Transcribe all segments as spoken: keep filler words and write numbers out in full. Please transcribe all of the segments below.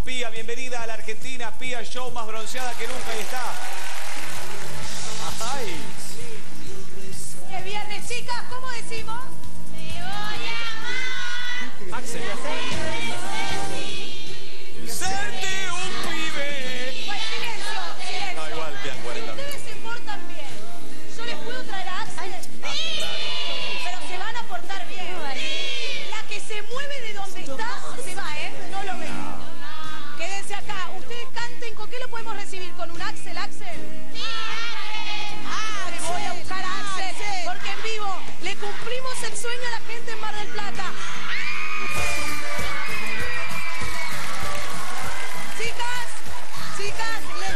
Pía, bienvenida a la Argentina. Pía, show más bronceada que nunca. Ahí está. Ay. Es viernes, chicas, ¿cómo decimos? Te voy a amar. Axel. Sente un pibe. Bueno, silencio, silencio. No, igual, vean cuarenta. Ustedes se portan bien. Yo les puedo traer a Axel. ¡Sí! Pero se van a portar bien. La que se mueve de donde está, se va, ¿eh? No lo ven. Quédense acá. Ustedes canten. ¿Con qué lo podemos recibir? ¿Con un Axel, Axel? ¡Sí! Ah, me voy a buscar a Axel. Porque en vivo le cumplimos el sueño a la gente en Mar del Plata. Chicas, chicas, les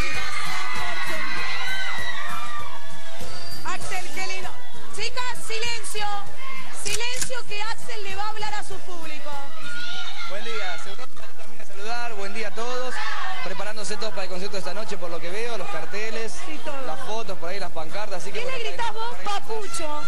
Axel, qué lindo. Chicas, silencio. Silencio que Axel le va a hablar a su público. Buen día, seguro que termina de saludar, buen día a todos. Preparándose todos para el concierto de esta noche, por lo que veo, los carteles, Sí, todo. las fotos, por ahí las pancartas. Así que, ¿Qué bueno, le gritás vos, papucho?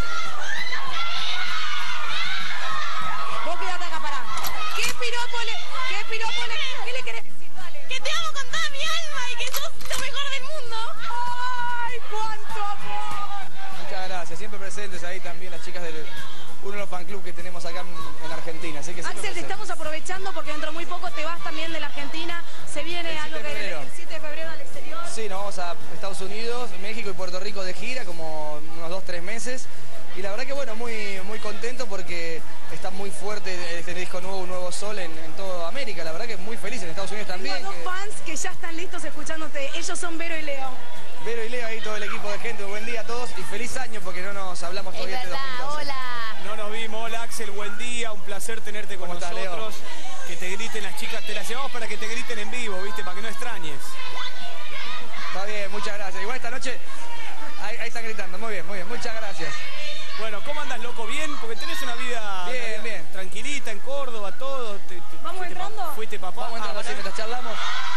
Vos quedate acá, pará. ¿Qué piropo le... ¿Qué piropo le... ¿Qué le querés decir? Dale. Que te amo con toda mi alma y que sos lo mejor del mundo. ¡Ay, cuánto amor! Muchas gracias, siempre presentes ahí también las chicas del uno de los fan club que tenemos acá en, en Argentina. Así que siempre Axel, te presentes. estamos aprovechando porque dentro de muy poco te vas también de la Argentina. Se viene El algo siete de que febrero. el siete de febrero al exterior. Sí, nos vamos a Estados Unidos, México y Puerto Rico de gira, como unos dos, tres meses. Y la verdad que bueno, muy, muy contento porque está muy fuerte este disco nuevo, Un Nuevo Sol en, en toda América. La verdad que muy feliz en Estados Unidos también. Tengo dos que- fans que ya están listos escuchándote. Ellos son Vero y Leo. Vero y Leo ahí, todo el equipo de gente, buen día a todos y feliz año porque no nos hablamos Es todavía este dos mil verdad, doce. hola. No nos vimos. Hola, Axel, buen día. Un placer tenerte con ¿Cómo estás, Leo? nosotros. Que te griten las chicas. Te las llevamos para que te griten en vivo, ¿viste? Para que no extrañes. Está bien, muchas gracias. Igual esta noche, ahí, ahí están gritando, muy bien, muy bien, muchas gracias. Bueno, ¿cómo andas, loco? ¿Bien? Porque tenés una vida, Bien, una vida bien. tranquilita en Córdoba, todo. Te- te- ¿Vamos fuiste pa- entrando? ¿Fuiste papá? Vamos a entrar Ah, así ¿verdad? mientras charlamos.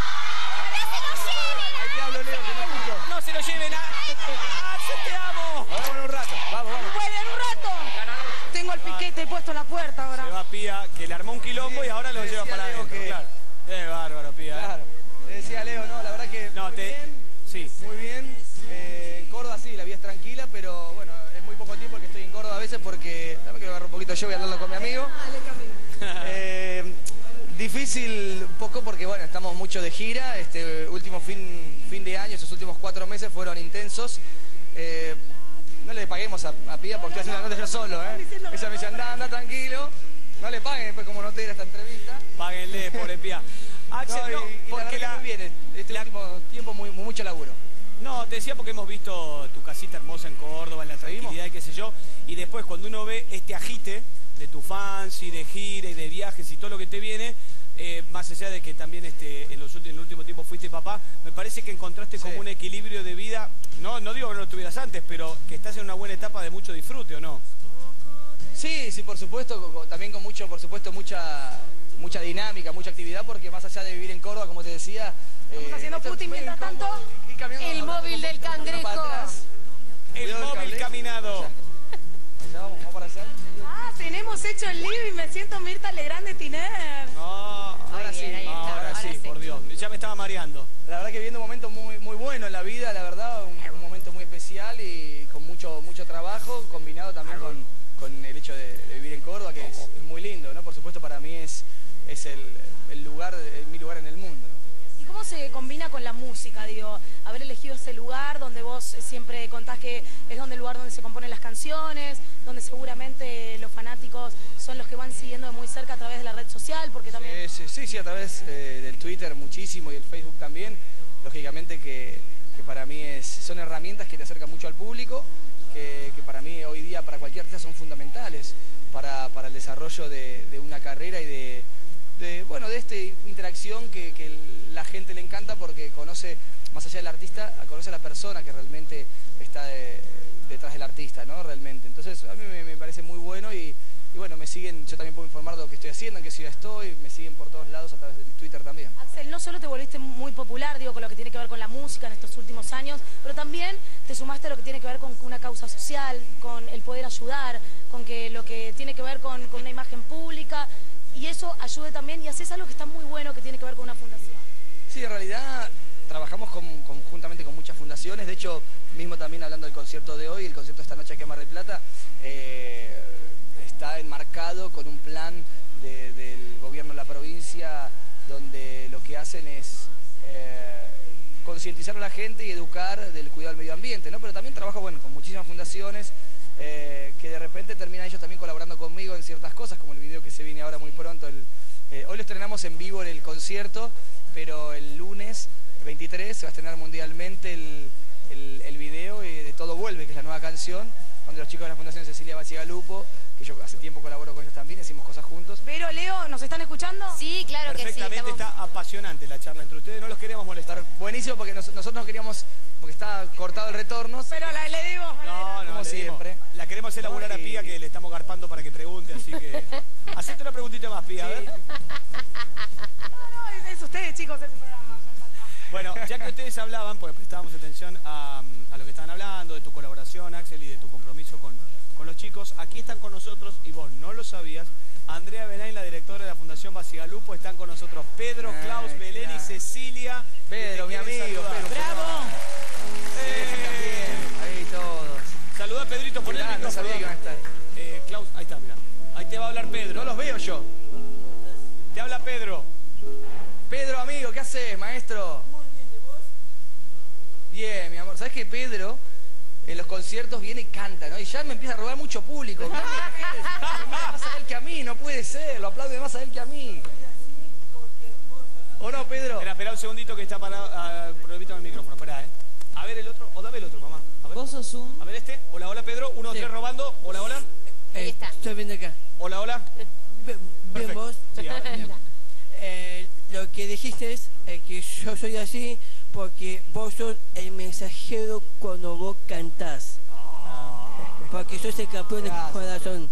Ahí te hablo, Leo, que no escucho. No se lo lleven a... ¡Ah, yo te amo! Nos vemos en un rato, vamos, vamos. Bueno, en un rato. Tengo el piquete puesto en la puerta ahora. Se va Pía, que le armó un quilombo y ahora lo Te lleva decía para Leo adentro, que- claro. Es bárbaro, Pía. ¿eh? Claro, le decía a Leo, no, la verdad que No, muy te... bien, Sí. muy bien. Eh, en Córdoba sí, la vida es tranquila, pero bueno, es muy poco tiempo el que estoy en Córdoba a veces porque también quiero agarrar un poquito yo, voy hablando con mi amigo. Eh, difícil un poco porque bueno, estamos mucho de gira, este último fin, fin de año, estos últimos cuatro meses fueron intensos. Eh, no le paguemos a, a Pía porque estoy haciendo la nota yo solo, ¿eh? Ella me dice, anda, anda tranquilo, no le paguen después como no te diera esta entrevista. Páguenle, pobre Pía. Axel, No, y- no, y la porque verdad que la... muy bien, este la- último tiempo muy, muy- mucho laburo. No, te decía porque hemos visto tu casita hermosa en Córdoba, en la tranquilidad y qué sé yo. Y después cuando uno ve este agite de tus fans y de gira y de viajes y todo lo que te viene, eh, más allá de que también este, en, los últimos, en el último tiempo fuiste papá, me parece que encontraste como Sí. un equilibrio de vida. No, no digo que no lo tuvieras antes, pero que estás en una buena etapa de mucho disfrute, ¿o no? Sí, sí, por supuesto, co- co- también con mucho, por supuesto, mucha, mucha dinámica, mucha actividad, porque más allá de vivir en Córdoba, como te decía... Estamos haciendo esto es footing medio mientras tanto. incómodo, ir caminando El para- móvil del para cangrejo. atrás. El Cuidado del móvil cable. caminado. Ya vamos, vamos para allá. Ah, tenemos hecho el living. Me siento Mirta Legrand de Tiner. No, Ahora sí, bien, ahí está, ahora, ahora sí, sí. por Dios. Ya me estaba mareando. La verdad que viendo un momento muy, muy bueno en la vida, la verdad, un, un momento muy especial y con mucho, mucho trabajo, combinado también con, con el hecho de, de vivir en Córdoba, que es, es muy lindo, ¿no? Por supuesto, para mí es, es el, el lugar, el- mi lugar en el mundo, ¿no? ¿Y cómo se combina con la música? Digo, haber elegido ese lugar donde vos siempre contás que es donde el lugar donde se componen las canciones, donde seguramente los fanáticos son los que van siguiendo de muy cerca a través de la red social, porque también... Eh, sí, sí, sí, a través eh, del Twitter muchísimo y el Facebook también. Lógicamente que, que para mí es, son herramientas que te acercan mucho al público, que, que para mí hoy día, para cualquier artista, son fundamentales para, para el desarrollo de, de una carrera y de, de, bueno, de esta interacción que, que la gente le encanta porque conoce, más allá del artista, conoce a la persona que realmente está de- detrás del artista, ¿no? Realmente. Entonces, a mí me, me parece muy bueno y, y bueno, me siguen, yo también puedo informar de lo que estoy haciendo, en qué ciudad estoy, me siguen por todos lados a través del Twitter también. Axel, no solo te volviste muy popular, digo, con lo que tiene que ver con la música en estos últimos años, pero también te sumaste a lo que tiene que ver con una causa social, con el poder ayudar, con que lo que tiene que ver con, con una imagen pública, y eso ayude también, y haces algo que está muy bueno, que tiene que ver con una fundación fundaciones. De hecho, mismo también hablando del concierto de hoy, el concierto de esta noche aquí en Mar del Plata, eh, está enmarcado con un plan de, del gobierno de la provincia, donde lo que hacen es eh, concientizar a la gente y educar del cuidado del medio ambiente, ¿no? Pero también trabajo, bueno, con muchísimas fundaciones eh, que de repente terminan ellos también colaborando conmigo en ciertas cosas, como el video que se viene ahora muy pronto. El, eh, hoy lo estrenamos en vivo en el concierto, pero el lunes veintitrés se va a estrenar mundialmente el, el, el video de Todo Vuelve, que es la nueva canción, donde los chicos de la Fundación Cecilia Basigalupo, que yo hace tiempo colaboro con ellos también, hicimos cosas juntos. Pero, Leo, ¿nos están escuchando? Sí, claro que sí. Perfectamente, Estamos... está apasionante la charla entre ustedes, no los queríamos molestar. Buenísimo, porque nos, nosotros no queríamos, porque está cortado el retorno. Pero la, le dimos. No, no, como le siempre. dimos. La queremos hacer laburar a Pía, que le estamos garpando para que pregunte, así que... Hacete una preguntita más, Pía, a ver. No, no, es, es ustedes, chicos, es el programa. Bueno, ya que ustedes hablaban, pues prestábamos atención a, a lo que estaban hablando, de tu colaboración, Axel, y de tu compromiso con, con los chicos. Aquí están con nosotros, y vos no lo sabías, Andrea Benain, la directora de la Fundación Basigalupo, están con nosotros Pedro, Ay, Klaus, Belén claro. y Cecilia. Pedro, mi amigo. Pedro, ¡Bravo! Eh, ahí todos. Saludá a Pedrito, poné el Mirá, no micrófono. sabía que iban a estar. Eh, Klaus, ahí está, mira. Ahí te va a hablar Pedro. No los veo yo. Te habla Pedro. Pedro, amigo, ¿qué haces, maestro? Muy bien, ¿y vos? Bien, mi amor. ¿Sabés que Pedro en los conciertos viene y canta, ¿no? Y ya me empieza a robar mucho público. Viene más a él que a mí, no puede ser. Lo aplaude más a él que a mí. ¿O no, Pedro? Espera, espera un segundito que está parado. Uh, Prohibito el micrófono, espera, ¿eh? A ver el otro, o dame el otro, mamá. A ver. ¿Vos sos un...? A ver este. Hola, hola, Pedro. Uno, Sí. tres, robando. Hola, hola. Ahí está. Estoy viendo acá. Hola, hola. Bien, bien, Perfecto. vos. Sí, ahora. Bien. Eh, lo que dijiste es eh, que yo soy así porque vos sos el mensajero cuando vos cantás. Porque sos el campeón del Gracias. corazón.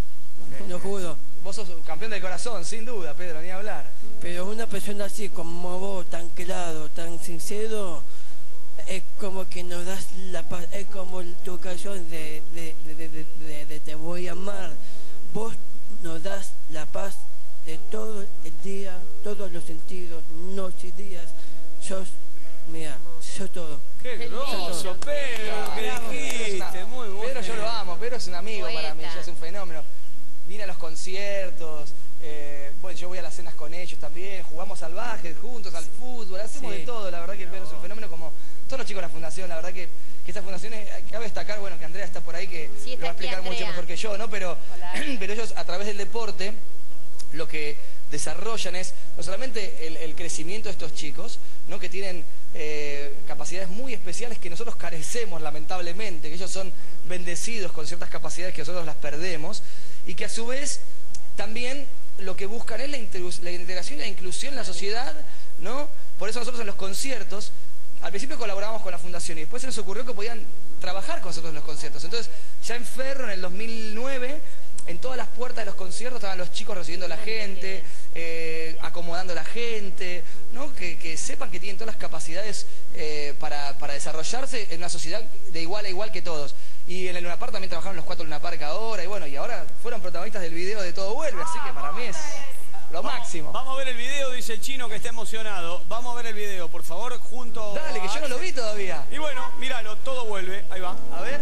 Lo juro. Vos sos un campeón del corazón, sin duda, Pedro, ni hablar. Pero una persona así como vos, tan claro, tan sincero, es como que nos das la paz. Es como tu canción de, de, de, de, de, de- de Te voy a amar. Vos nos das la paz de todo el día, todos los sentidos, noches y días. Sos, mira, sos todo. Qué grosso, Pedro, que Bravo. dijiste. Muy bueno. Pedro yo lo amo, Pedro es un amigo para mí, Poeta. ya es un fenómeno. Viene a los conciertos, eh, bueno, yo voy a las cenas con ellos también, jugamos al básquet juntos, al fútbol, hacemos Sí. de todo. La verdad que Pedro es un fenómeno como todos los chicos de la fundación. La verdad que, que esta fundación, es, cabe destacar, bueno, que Andrea está por ahí, que Sí, lo está va a aquí explicar mucho Andrea. mejor que yo, ¿no? Pero, pero ellos a través del deporte lo que desarrollan es no solamente el, el crecimiento de estos chicos, ¿no? Que tienen eh, capacidades muy especiales que nosotros carecemos lamentablemente, que ellos son bendecidos con ciertas capacidades que nosotros las perdemos, y que a su vez también lo que buscan es la, intru- la integración y la inclusión en la sociedad, ¿no? Por eso nosotros en los conciertos, al principio colaborábamos con la fundación y después se nos ocurrió que podían trabajar con nosotros en los conciertos. Entonces, ya en Ferro, en el dos mil nueve, en todas las puertas de los conciertos estaban los chicos recibiendo a la gente, eh, acomodando a la gente, ¿no? Que, que sepan que tienen todas las capacidades eh, para, para desarrollarse en una sociedad de igual a igual que todos. Y en el Luna Park también trabajaron los cuatro Luna Park ahora, y bueno, y ahora fueron protagonistas del video de Todo Vuelve, así que para mí es lo máximo. Vamos a ver el video, dice el chino que está emocionado. Vamos a ver el video, por favor, junto Dale, que a yo no lo vi todavía. Y bueno, míralo, Todo Vuelve. Ahí va. A ver.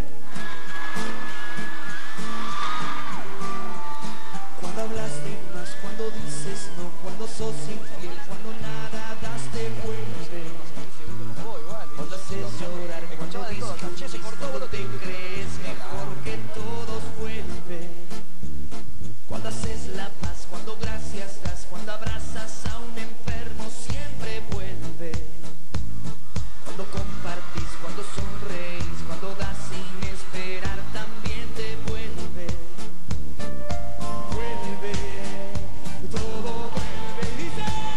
Cuando hablaste más, cuando dices no, cuando sos infiel, cuando nada das te vuelve. Oh, igual, Cuando haces llorar, cuando escuchaba de todo, discutes, Che, se cortó, cuando boludo. te crees mejor que todos vuelve. Cuando haces la paz, cuando gracias das, cuando abrazas a un enfermo siempre vuelve. Cuando compartís, cuando sonreís, cuando das sin esperar también te vuelve. Vuelve, todo vuelve, dice.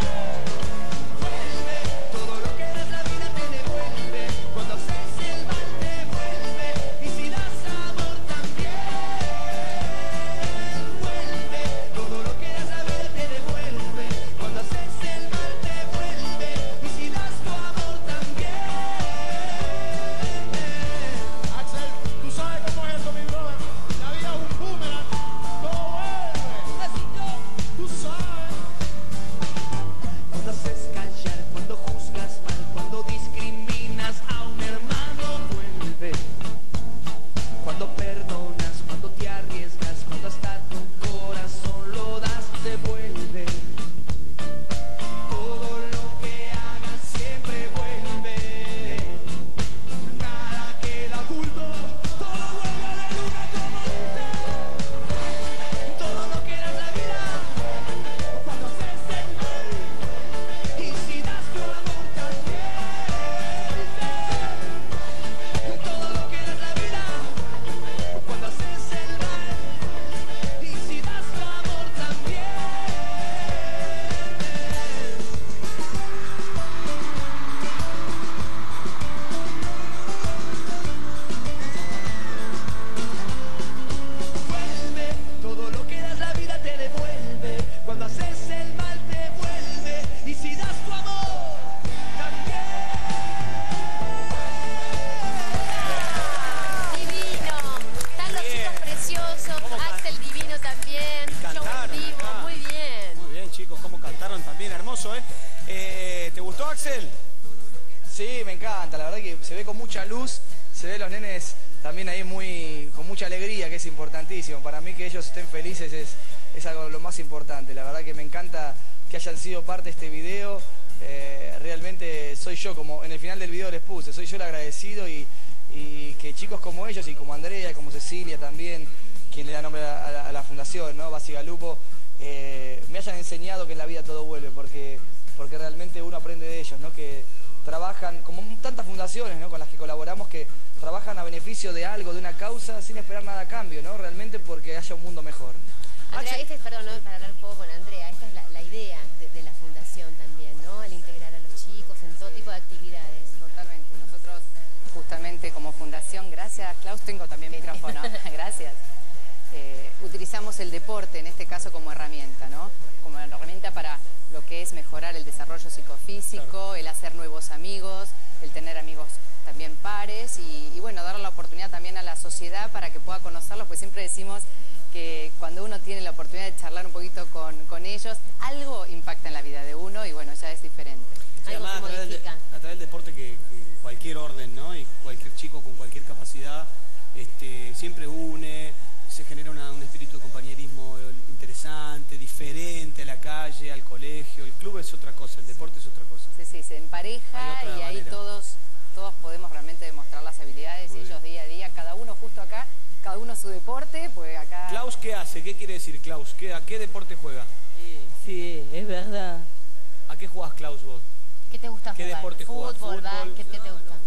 hermoso, ¿eh? eh ¿Te gustó, Axel? Sí, me encanta, la verdad que se ve con mucha luz, se ve los nenes también ahí muy con mucha alegría, que es importantísimo. Para mí que ellos estén felices es, es algo lo más importante. La verdad que me encanta que hayan sido parte de este video. Eh, realmente soy yo, como en el final del video les puse, soy yo el agradecido y, y que chicos como ellos y como Andrea, como Cecilia también, quien le da nombre a la, a la fundación, ¿no? Basigalupo, eh, me hayan enseñado que en la vida todo vuelve, porque, porque realmente uno aprende de ellos, ¿no? Que trabajan, como tantas fundaciones, ¿no? Con las que colaboramos, que trabajan a beneficio de algo, de una causa, sin esperar nada a cambio, ¿no? Realmente porque haya un mundo mejor. Andrea, este es, perdón, ¿no? Para hablar un poco con Andrea, esta es la, la idea de, de la fundación también, ¿no? Al integrar a los chicos en todo sí. tipo de actividades. Totalmente. Nosotros, justamente como fundación, gracias, Klaus, tengo también micrófono, gracias. Eh, utilizamos el deporte, en este caso, como herramienta, ¿no? Como herramienta para lo que es mejorar el desarrollo psicofísico, claro. el hacer nuevos amigos, el tener amigos también pares y, y bueno, dar la oportunidad también a la sociedad para que pueda conocerlos, pues siempre decimos que cuando uno tiene la oportunidad de charlar un poquito con, con ellos, algo impacta en la vida de uno y bueno, ya es diferente. Sí, algo además, se a, través de, a través del deporte que, que cualquier orden, ¿no? Y cualquier chico con cualquier capacidad este, siempre une, se genera una, un espíritu de compañerismo interesante, diferente a la calle, al colegio. El club es otra cosa, el deporte es otra cosa. Sí, sí, se empareja y ahí todos, todos podemos realmente demostrar las habilidades y ellos día a día, cada uno justo acá, cada uno su deporte, pues acá... Klaus, ¿qué hace? ¿Qué quiere decir Klaus? ¿Qué, ¿A qué deporte juega? Sí, sí, es verdad. ¿A qué jugás, Klaus, vos? ¿Qué te gusta ¿Qué jugar? deporte jugás? Fútbol, básquet, ¿qué te gusta?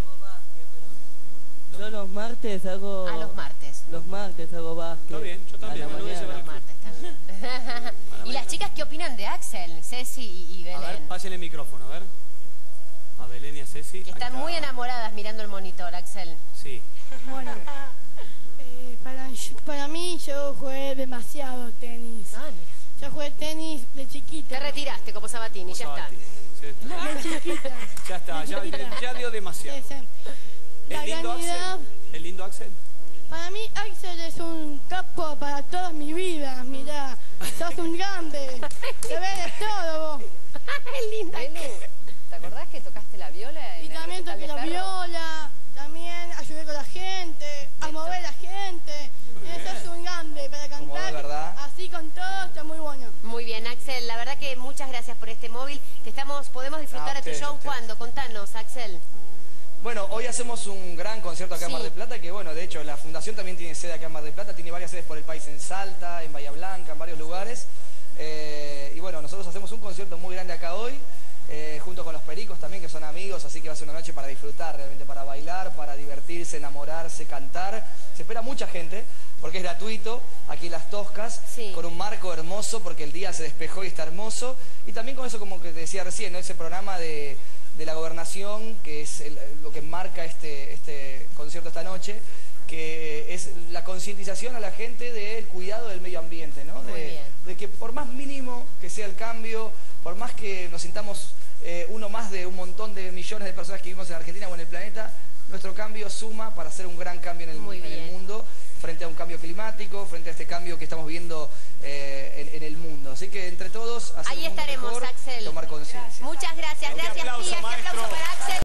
Yo los martes hago... A los martes. Los martes hago básquet. Está bien, yo también. A la mañana. Los martes también. ¿Y las chicas qué opinan de Axel, Ceci y, y Belén? A ver, pásenle el micrófono, a ver. A Belén y a Ceci. Que están muy enamoradas mirando el monitor, Axel. Sí. Bueno, eh, para, para mí yo jugué demasiado tenis. Ah, mira. Yo jugué tenis de chiquita. Te retiraste como Sabatini, ya está. De chiquita. Ya está, ya, ya dio demasiado. Sí, sí. La ¿El lindo realidad, Axel? ¿El lindo Axel? Para mí Axel es un capo para toda mi vida. Mirá, sos un grande. Te ves de todo vos. Es linda. Belu, ¿te acordás que tocaste la viola? En Y el también recital toqué de la Ferro? viola, también ayudé con la gente, a mover a la gente. Eso es un grande para Como de cantar. verdad. Así con todo está muy bueno. Muy bien, Axel, la verdad que muchas gracias por este móvil. Te estamos, podemos disfrutar Ah, de tu ustedes, show ustedes. cuando, contanos, Axel. Bueno, hoy hacemos un gran concierto acá Sí. en Mar del Plata, que bueno, de hecho la fundación también tiene sede acá en Mar del Plata, tiene varias sedes por el país, en Salta, en Bahía Blanca, en varios lugares. Eh, y bueno, nosotros hacemos un concierto muy grande acá hoy, eh, junto con los Pericos también, que son amigos, así que va a ser una noche para disfrutar realmente, para bailar, para divertirse, enamorarse, cantar. Se espera mucha gente, porque es gratuito, aquí en Las Toscas, Sí. con un marco hermoso, porque el día se despejó y está hermoso. Y también con eso, como que te decía recién, ¿no? Ese programa de... de la gobernación, que es el, lo que marca este, este concierto esta noche, que es la concientización a la gente del cuidado del medio ambiente, ¿no? Muy De, bien. de que por más mínimo que sea el cambio, por más que nos sintamos eh, uno más de un montón de millones de personas que vivimos en Argentina o en el planeta, nuestro cambio suma para hacer un gran cambio en el, Muy en el bien. mundo, frente a un cambio climático, frente a este cambio que estamos viendo eh, en, en el mundo. Así que entre todos, hacer Ahí un mundo estaremos, mejor, Axel. tomar conciencia. Muchas gracias, Un gracias, aplauso, tías, maestro.